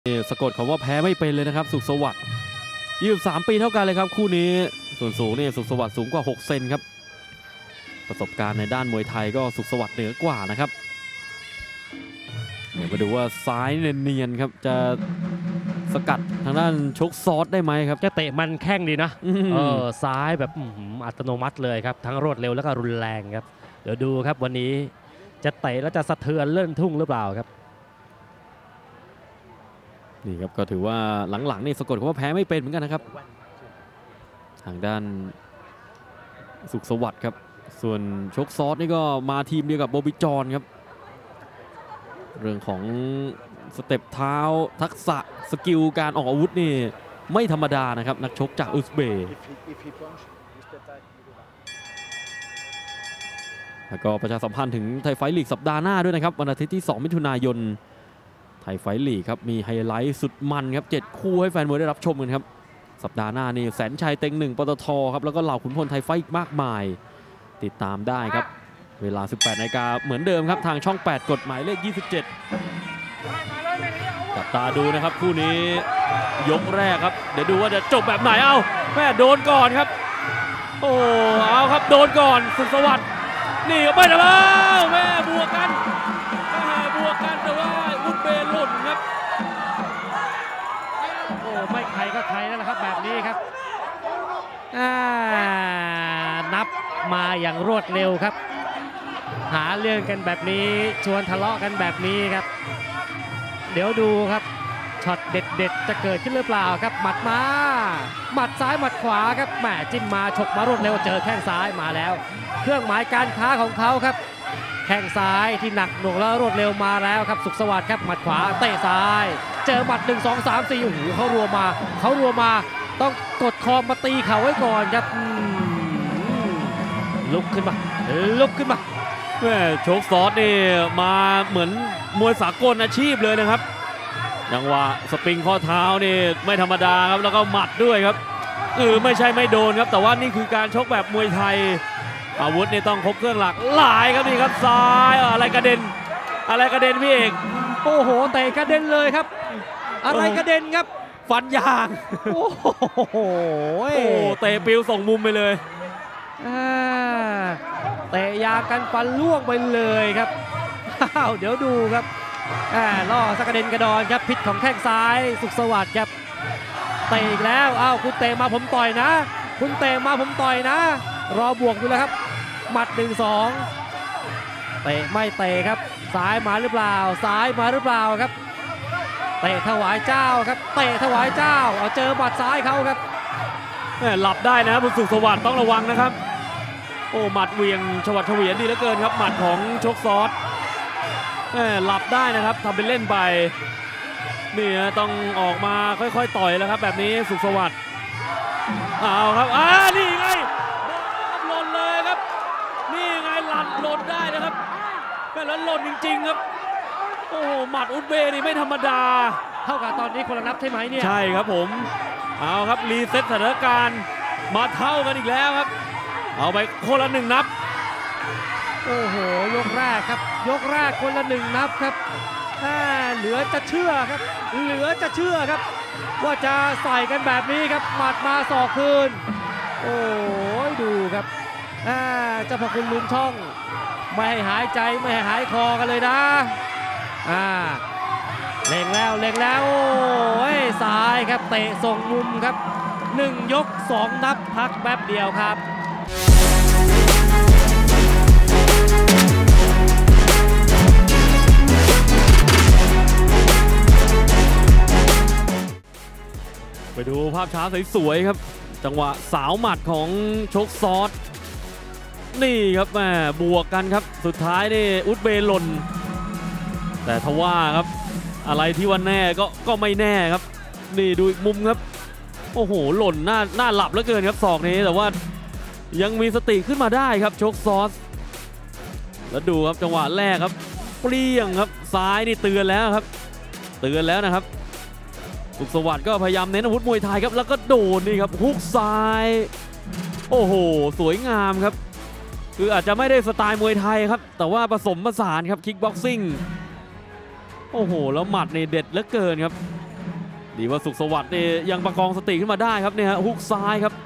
สะกดคำว่าแพ้ไม่เป็นเลยนะครับสุขสวัสดิ์23 ปีเท่ากันเลยครับคู่นี้ส่วนสูงเนี่ยสุขสวัสดิ์สูงกว่า6 เซนครับประสบการณ์ในด้านมวยไทยก็สุขสวัสดิ์เหนือกว่านะครับเดี๋ยวมาดูว่าซ้ายเนียนๆครับจะสกัดทางด้านชกซอสได้ไหมครับจะเตะมันแข้งดีนะซ้ายแบบอัตโนมัติเลยครับทั้งรวดเร็วแล้วก็รุนแรงครับเดี๋ยวดูครับวันนี้จะเตะแล้วจะสะเทือนเลื่อนทุ่งหรือเปล่าครับนี่ครับก็ถือว่าหลังๆนี่สะกดคำว่าแพ้ไม่เป็นเหมือนกันนะครับทางด้านสุขสวัสดิ์ครับส่วนชกซอสนี่ก็มาทีมเดียวกับโบบิจอนครับเรื่องของสเต็ปเท้าทักษะสกิลการออกอาวุธนี่ไม่ธรรมดานะครับนักชกจากอุซเบย์แล้วก็ประชาสัมพันธ์ถึงไทยไฟท์ลีกสัปดาห์หน้าด้วยนะครับวันอาทิตย์ที่2 มิถุนายนไทยไฟท์ลีกครับมีไฮไลท์สุดมันครับ7 คู่ให้แฟนมวยได้รับชมกันครับสัปดาห์หน้านี่แสนชัยเต็ง1ปตทครับแล้วก็เหล่าขุนพลไทยไฟท์อีกมากมายติดตามได้ครับเวลา 18 นาฬิกาเหมือนเดิมครับทางช่อง 8 กฎหมายเลข 27จับตาดูนะครับคู่นี้ยกแรกครับเดี๋ยวดูว่าจะจบแบบไหนเอ้าแม่โดนก่อนครับโอ้เอาครับโดนก่อนสุขสวัสดิ์นี่ก็ไม่ได้แล้วแม่บวกกันแต่ว่าอุซเบย์หล่นครับโอ้ไม่ใครก็ใครแล้วครับแบบนี้ครับนับมาอย่างรวดเร็วครับหาเรื่องกันแบบนี้ชวนทะเลาะกันแบบนี้ครับเดี๋ยวดูครับช็อตเด็ดๆจะเกิดขึ้นหรือเปล่าครับหมัดมาหมัดซ้ายหมัดขวาครับแหมจิ้มมาฉกมารวดเร็วเจอแข้งซ้ายมาแล้วเครื่องหมายการค้าของเขาครับแข้งซ้ายที่หนักหน่วงแล้วรวดเร็วมาแล้วครับสุขสวัสดิ์ครับหมัดขวาเตะซ้ายเจอหมัด1 2 3 4โอ้โหเขารัวมาต้องกดคอมาตีเข่าไว้ก่อนครับลุกขึ้นมาแม่โชคซอสนี่มาเหมือนมวยสากลอาชีพเลยนะครับจังหวะสปริงข้อเท้านี่ไม่ธรรมดาครับแล้วก็หมัดด้วยครับไม่ใช่ไม่โดนครับแต่ว่านี่คือการชกแบบมวยไทยอาวุธนี่ต้องครบเครื่องหลักหลายครับนี่ครับซ้ายอะไรกระเด็นพี่เอกโอ้โหเตะกระเด็นเลยครับอะไรกระเด็นครับฟันยางโอ้โหเตะปิวส่งมุมไปเลยเตะยางกันฟันล่วงไปเลยครับเดี๋ยวดูครับล่อสักกระเด็นกระดอนครับพิษของแข้งซ้ายสุขสวัสดิ์ครับเตะอีกแล้วคุณเตะมาผมต่อยนะคุณเตะมาผมต่อยนะรอบวกอยู่แล้วครับหมัด1 2เตะไม่เตะครับซ้ายมาหรือเปล่าครับเตะถวายเจ้าครับเตะถวายเจ้าเจอหมัดซ้ายเขาครับหลับได้นะบุญสุขสวัสดิ์ต้องระวังนะครับโอ้หมัดเวียงฉวัดเฉวียนดีเหลือเกินครับหมัดของชกซอสหลับได้นะครับทำเป็นเล่นไปนี่ต้องออกมาค่อยๆต่อยแล้วครับแบบนี้สุขสวัสดิ์เอาครับนี่ไงหล่นเลยครับนี่ไงหล่นได้นะครับแล้วหล่นจริงๆครับโอ้หมัดอุซเบย์นี่ไม่ธรรมดาเท่ากับตอนนี้คนละนับใช่ไหมเนี่ยใช่ครับผมเอาครับรีเซ็ตสถานการณ์มาเท่ากันอีกแล้วครับเอาไปคนละ1 นับโอ้โหยกแรกครับยกแรกคนละ1 นับครับเหลือจะเชื่อครับว่าจะใส่กันแบบนี้ครับหมัดมาศอกคืนโอ้ยดูครับเจ้าพระคุณลุงช่องไม่ให้หายใจไม่ให้หายคอกันเลยนะเล็งแล้วโอ้ยซ้ายครับเตะส่งมุมครับ1 ยก 2 นับพักแป๊บเดียวครับไปดูภาพช้าสวยๆครับจังหวะสาวหมัดของชกซอสนี่ครับแม่บวกกันครับสุดท้ายนี่อุซเบย์หล่นแต่ทว่าครับอะไรที่ว่าแน่ก็ไม่แน่ครับนี่ดูอีกมุมครับโอ้โหหล่นหน้าหลับเหลือเกินครับศอกนี้แต่ว่ายังมีสติขึ้นมาได้ครับชกซอสแล้วดูครับจังหวะแรกครับเปรี้ยงครับซ้ายนี่เตือนแล้วนะครับสุขสวัสดิ์ก็พยายามเน้นอาวุธมวยไทยครับแล้วก็โดนนี่ครับฮุกซ้ายโอ้โหสวยงามครับคืออาจจะไม่ได้สไตล์มวยไทยครับแต่ว่าผสมผสานครับคิกบ็อกซิ่ง โอ้โหแล้วหมัดนี่เด็ดเหลือเกินครับดีว่าสุขสวัสดิ์นี่ยังประคองสติขึ้นมาได้ครับเนี่ยฮะฮุกซ้ายครับ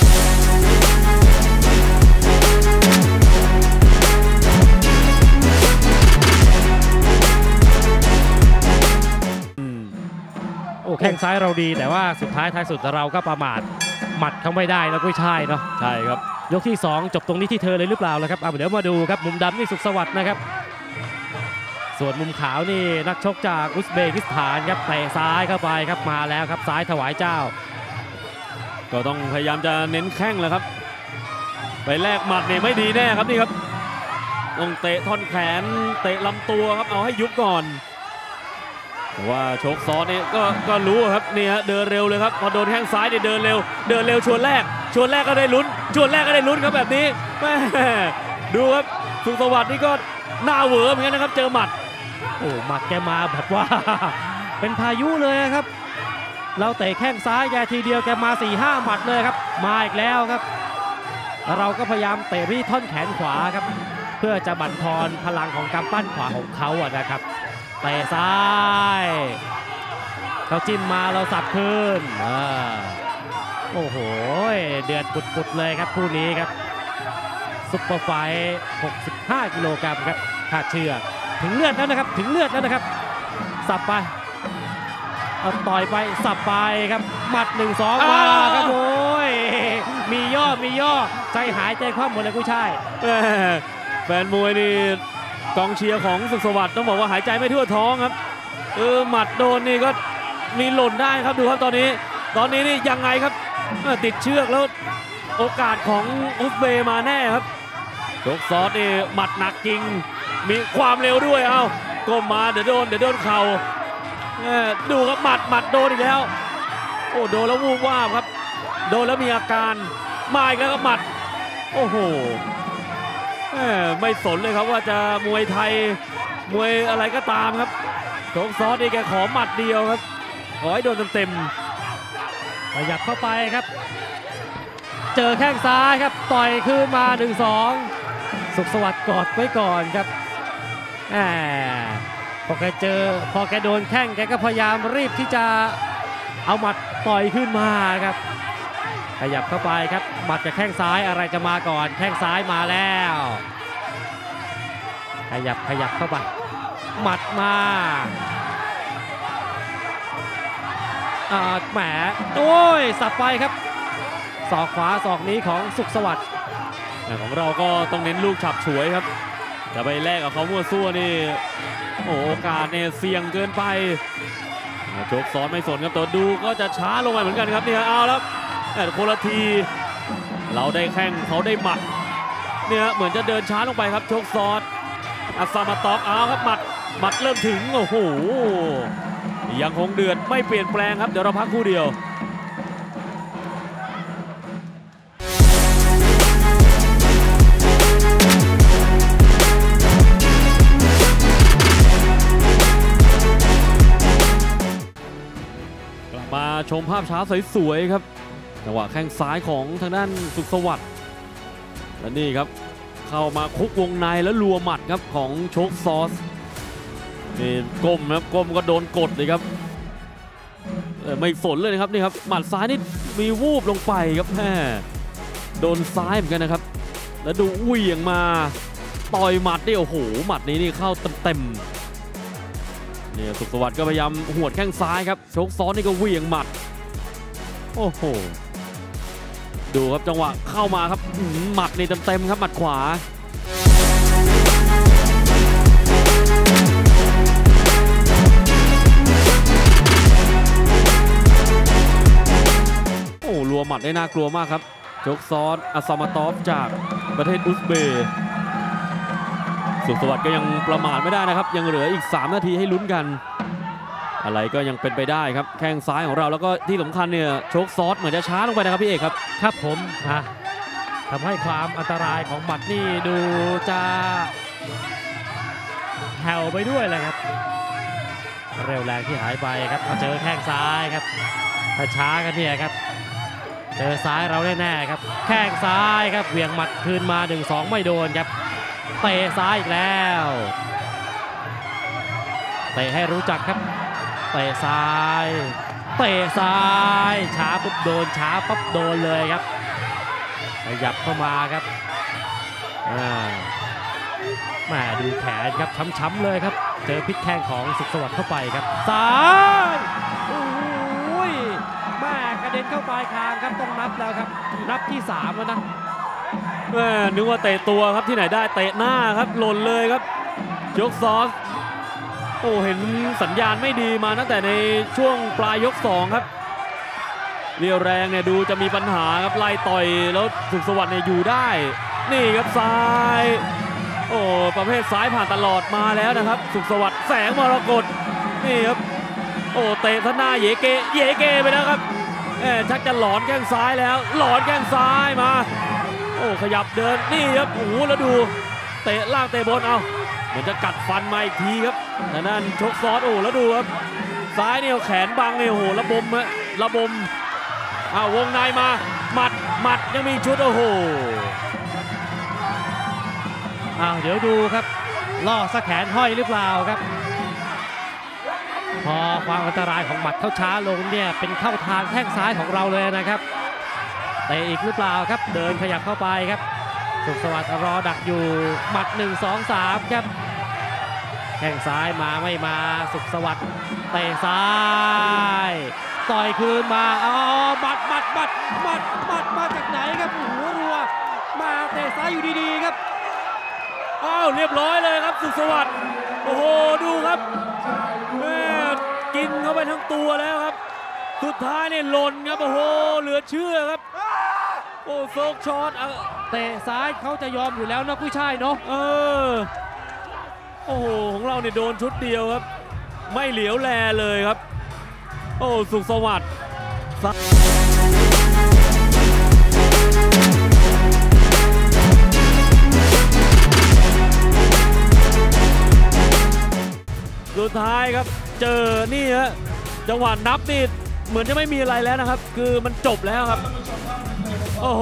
โอ้แข้งซ้ายเราดีแต่ว่าสุดท้ายท้ายสุดเราก็ประมาทหมัดเขาไม่ได้แล้วก็ใช่เนาะใช่ครับยกที่2จบตรงนี้ที่เธอเลยหรือเปล่าล่ะครับเดี๋ยวมาดูครับมุมดำนี่สุขสวัสดิ์นะครับส่วนมุมขาวนี่นักชกจากอุซเบกิสถานครับเตะซ้ายเข้าไปครับมาแล้วครับซ้ายถวายเจ้าก็ต้องพยายามจะเน้นแข้งแหละครับไปแลกหมัดเนี่ยไม่ดีแน่ครับนี่ครับต้องเตะท่อนแขนเตะลำตัวครับเอาให้ยุบก่อนว่าโชคซอสนี่ก็รู้ครับนี่ฮะเดินเร็วเลยครับพอโดนแข้งซ้ายเนี่ยเดินเร็วชวนแรกก็ได้ลุ้นครับแบบนี้แม่ดูครับสุขสวัสดิ์นี่ก็หน้าเหวอเหมือนกันนะครับเจอหมัดโอ้หมัดแกมาแบบว่า เป็นพายุเลยครับเราเตะแข้งซ้ายแกทีเดียวแกมา 4-5 หมัดเลยครับมาอีกแล้วครับเราก็พยายามเตะที่ท่อนแขนขวาครับเพื่อจะบั่นทอนพลังของกำปั้นขวาของเขาอะนะครับเตะซ้ายเขาจิ้มมาเราสับคืนโอ้โหเดือดปุดๆเลยครับคู่นี้ครับซุปเปอร์ไฟท์65 กิโลกรัมครับขาดเชือกถึงเลือดแล้วนะครับสับไปเอาต่อยไปสับไปครับหมัด 1-2 มาครับโอ้ยมีย่อใจหายใจคว่ำหมดเลยกู้ชายแฟนมวยนี่กองเชียร์ของสุขสวัสดิ์ต้องบอกว่าหายใจไม่ทั่วท้องครับหมัดโดนนี่ก็มีหล่นได้ครับดูครับตอนนี้นี่ยังไงครับติดเชือกแล้วโอกาสของอุซเบย์มาแน่ครับโชคซอสนี่หมัดหนักจริงมีความเร็วด้วยก้มมาเดี๋ยวโดนเข่าดูครับหมัดโดนอีกแล้วโอ้โดนแล้ววูบวาบครับโดนแล้วมีอาการมาอีกแล้วครับหมัดโอ้โหไม่สนเลยครับว่าจะมวยไทยมวยอะไรก็ตามครับโชคซอสนี่แกขอหมัดเดียวครับขอให้โดนเต็มขยับเข้าไปครับเจอแข้งซ้ายครับต่อยคืนมา 1-2 สุขสวัสดิ์กอดไว้ก่อนครับพอแกโดนแข้งแกก็พยายามรีบที่จะเอาหมัดต่อยขึ้นมาครับขยับเข้าไปครับหมัดกับแข้งซ้ายอะไรจะมาก่อนแข้งซ้ายมาแล้วขยับเข้าไปหมัดมาแหมโอ้ยสับไปครับศอกขวาศอกนี้ของสุขสวัสดิ์ของเราก็ต้องเน้นลูกฉับฉวยครับจะไปแลกกับเขามั่วซั่วนี่โอกาสเนี่ยเสี่ยงเกินไปโชคซอสไม่สนครับตัวดูก็จะช้าลงไปเหมือนกันครับเนี่ยเอาแล้วคนละทีเราได้แข้งเขาได้หมัดเนี่ยเหมือนจะเดินช้าลงไปครับโชคซอสอัสซามาตอกเอาครับหมัดเริ่มถึงโอ้โหยังคงเดือดไม่เปลี่ยนแปลงครับเดี๋ยวเราพักคู่เดียวมาชมภาพช้าสวยๆครับจังหวะแข้งซ้ายของทางด้านสุขสวัสดิ์และนี่ครับเข้ามาคุกวงในแล้วรัวหมัดครับของโชคซอสนี่ก้มครับก้มก็โดนกดเลยครับไม่สนเลยนะครับนี่ครับหมัดซ้ายนี่มีวูบลงไปครับแม่โดนซ้ายเหมือนกันนะครับแล้วดูเหวี่ยงมาต่อยหมัดนี่โอ้โหหมัดนี้นี่เข้าเต็มเนี่ยสุขสวัสดิ์ก็พยายามหวดแข้งซ้ายครับโชคซอสนี่ก็เหวี่ยงหมัดโอ้โหดูครับจังหวะเข้ามาครับหมัดนี่เต็มครับหมัดขวาโอ้รัวหมัดได้น่ากลัวมากครับโชคซอสอัสซามาตอฟจากประเทศอุซเบย์สุขสวัสดิ์ก็ยังประมาทไม่ได้นะครับยังเหลืออีก3 นาทีให้ลุ้นกันอะไรก็ยังเป็นไปได้ครับแข้งซ้ายของเราแล้วก็ที่สำคัญเนี่ยโชคซอสเหมือนจะช้าลงไปนะครับพี่เอกครับครับผมทำให้ความอันตรายของหมัดนี่ดูจะแผ่วไปด้วยแหละครับเร็วแรงที่หายไปครับเจอแข้งซ้ายครับถ้าช้ากันเนี่ยครับเจอซ้ายเราแน่ๆครับแข้งซ้ายครับเหวี่ยงหมัดคืนมา 1-2 ไม่โดนครับเตะซ้ายอีกแล้วเตะให้รู้จักครับเตะซ้ายเตะซ้ายช้าปุ๊บโดนช้าปั๊บโดนเลยครับขยับเข้ามาครับแหม่ดูแขนครับช้ำๆเลยครับเจอพิษแข้งของสุขสวัสดิ์เข้าไปครับซ้ายโอ้ยแม่กระเด็นเข้าปลายคางครับต้องนับแล้วครับนับที่3แล้วนะนึกว่าเตะตัวครับที่ไหนได้เตะหน้าครับหล่นเลยครับยกซอสโอ้เห็นสัญญาณไม่ดีมาตั้งแต่ในช่วงปลายยก2ครับเรียวแรงเนี่ยดูจะมีปัญหาครับไล่ต่อยแล้วสุขสวัสดิ์เนี่ยอยู่ได้นี่ครับซ้ายโอ้ประเภทซ้ายผ่านตลอดมาแล้วนะครับสุขสวัสดิ์แสงมรกตนี่ครับโอ้เตะท่าหน้าเยเกไปแล้วครับชักจะหลอนแข้งซ้ายแล้วหลอนแข้งซ้ายมาโอ้ขยับเดินนี่ครับโอ้แล้วดูเตะล่างเตะบนเอาเหมือนจะกัดฟันมาอีกทีครับแต่นั่นชกซอสโอ้แล้วดูครับซ้ายเนี่ยแขนบังเนี่ยโอ้โหระบมวงในมาหมัดยังมีชุดโอ้โหเดี๋ยวดูครับล่อสะแขนห้อยหรือเปล่าครับพอความอันตรายของหมัดเข้าช้าลงเนี่ยเป็นเข้าทางแข้งซ้ายของเราเลยนะครับเตะอีกหรือเปล่าครับเดินขยับเข้าไปครับสุขสวัสดิ์รอดักอยู่หมัด1 2 3ครับแข้งซ้ายมาไม่มาสุขสวัสดิ์เตะซ้ายต่อยคืนมาหมัดมาจากไหนครับหัวรัวมาเตะซ้ายอยู่ดีๆครับเรียบร้อยเลยครับสุขสวัสดิ์โอ้โหดูครับแม่กินเข้าไปทั้งตัวแล้วครับสุดท้ายเนี่ยหล่นครับโอ้โหเหลือเชื่อครับโอ้โซกช็อตเตะซ้ายเขาจะยอมอยู่แล้วนะผู้ชายเนาะโอ้โหของเราเนี่ยโดนชุดเดียวครับไม่เหลียวแลเลยครับโอ้สุขสวัสดิ์สุดท้ายครับเจอนี่ฮะจังหวะนับนี่เหมือนจะไม่มีอะไรแล้วนะครับคือมันจบแล้วครับโอ้โห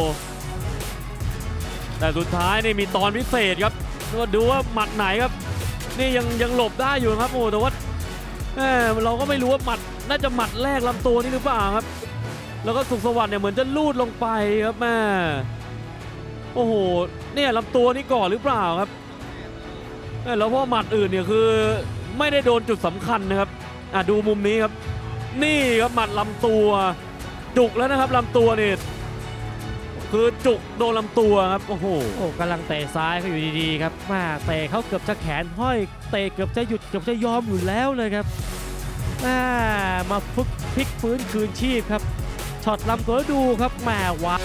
แต่สุดท้ายนี่มีตอนพิเศษครับดูว่าหมัดไหนครับนี่ยังหลบได้อยู่ครับโอ้แต่ว่าเราก็ไม่รู้ว่าหมัดน่าจะหมัดแรกลำตัวนี่หรือเปล่าครับแล้วก็สุขสวัสดิ์เนี่ยเหมือนจะลูดลงไปครับแม่โอ้โหเนี่ยลำตัวนี่ก่อนหรือเปล่าครับแล้วเพราะหมัดอื่นเนี่ยคือไม่ได้โดนจุดสำคัญนะครับดูมุมนี้ครับนี่ครับหมัดลำตัวจุกแล้วนะครับลำตัวนี่คือจุกโดนลำตัวครับโอ้โหกำลังเตะซ้ายเขาอยู่ดีๆครับมาเตะเขาเกือบจะแขนห้อยเตะเกือบจะหยุดเกือบจะยอมอยู่แล้วเลยครับมาพลิกฟื้นคืนชีพครับช็อตลำตัวดูครับแหมวะ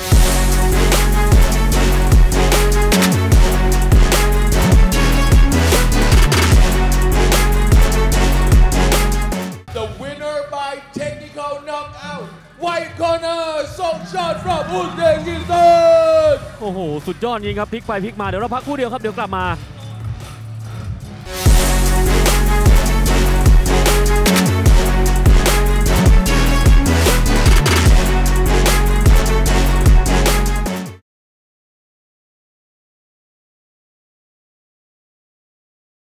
White corner ส่งช็อต from Uzbekistan โอ้โหสุดยอดจริงครับพลิกไปพลิกมาเดี๋ยวเราพักคู่เดียวครับเดี๋ยวกลับมา